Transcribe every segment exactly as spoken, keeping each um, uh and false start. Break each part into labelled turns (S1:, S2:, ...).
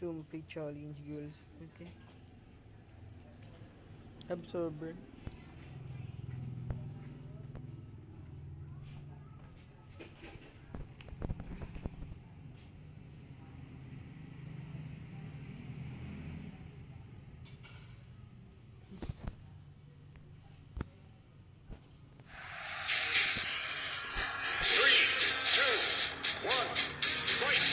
S1: resume play challenge, girls. Okay. Absorber.
S2: Three, two, one, fight!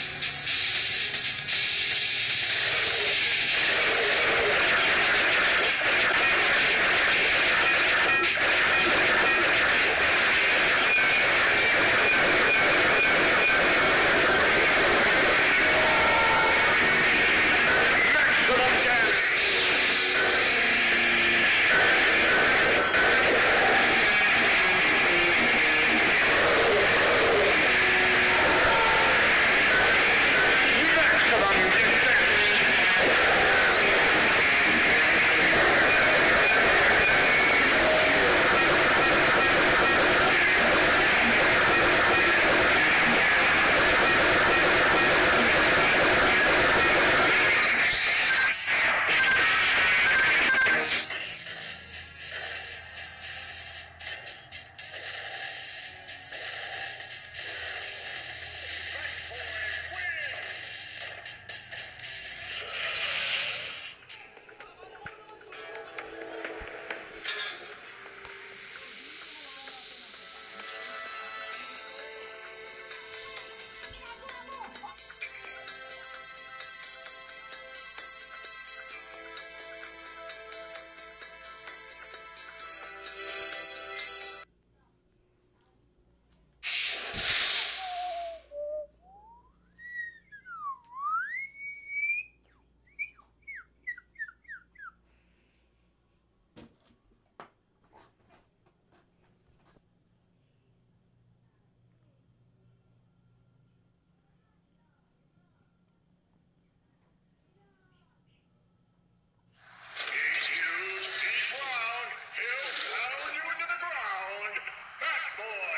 S2: He's huge, he's round, he'll pound you into the ground. That boy!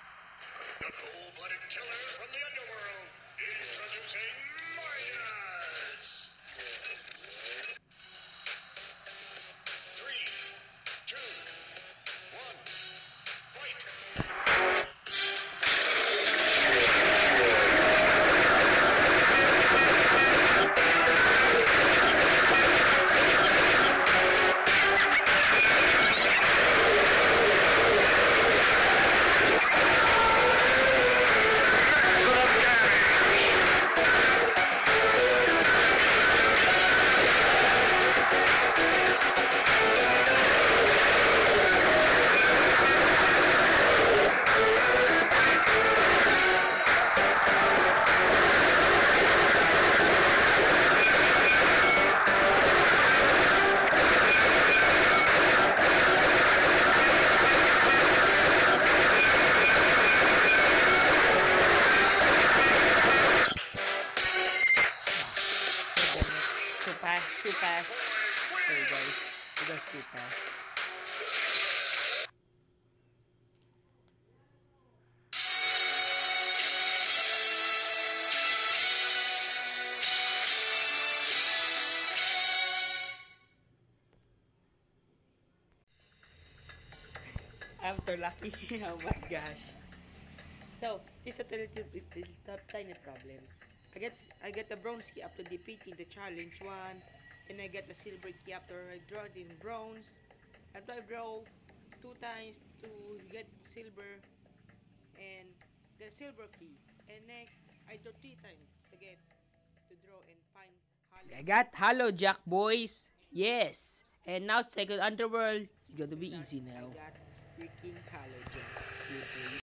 S2: The cold-blooded killer from the underworld, introducing Midas! Three, two, one, fight!
S1: Too fast, too fast. Sorry guys, it was too fast. After lucky, oh my gosh. So, this is a little top tiny problem. I get I get the bronze key after defeating the challenge one, and I get the silver key after I draw it in bronze. After I draw two times to get silver and the silver key, and next I draw three times to get to draw and find hollow. I got hallowjack, boys. Yes. And now second underworld is gonna be easy now. I got freaking hallowjack.